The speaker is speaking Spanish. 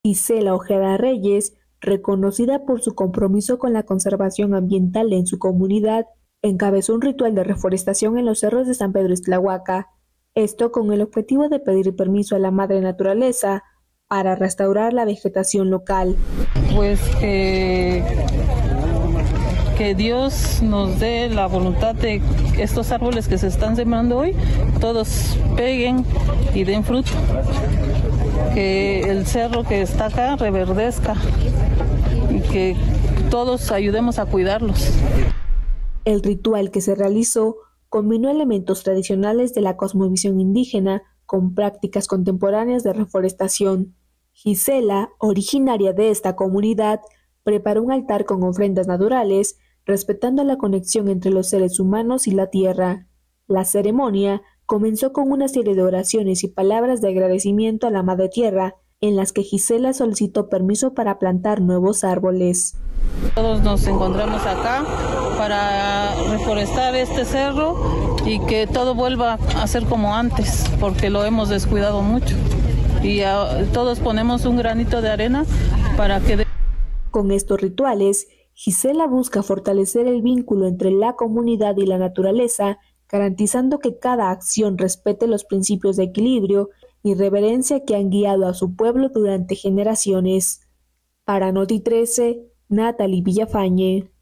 Gisela Ojeda Reyes, reconocida por su compromiso con la conservación ambiental en su comunidad, encabezó un ritual de reforestación en los cerros de San Pedro Ixtlahuaca, esto con el objetivo de pedir permiso a la madre naturaleza para restaurar la vegetación local. Pues que Dios nos dé la voluntad de que estos árboles que se están sembrando hoy, todos peguen y den fruto. Que el cerro que está acá reverdezca y que todos ayudemos a cuidarlos. El ritual que se realizó combinó elementos tradicionales de la cosmovisión indígena con prácticas contemporáneas de reforestación. Gisela, originaria de esta comunidad, preparó un altar con ofrendas naturales, respetando la conexión entre los seres humanos y la tierra. La ceremonia comenzó con una serie de oraciones y palabras de agradecimiento a la Madre Tierra, en las que Gisela solicitó permiso para plantar nuevos árboles. Todos nos encontramos acá para reforestar este cerro y que todo vuelva a ser como antes, porque lo hemos descuidado mucho. Y todos ponemos un granito de arena para que... Con estos rituales, Gisela busca fortalecer el vínculo entre la comunidad y la naturaleza, garantizando que cada acción respete los principios de equilibrio y reverencia que han guiado a su pueblo durante generaciones. Para Noti 13, Natalie Villafañe.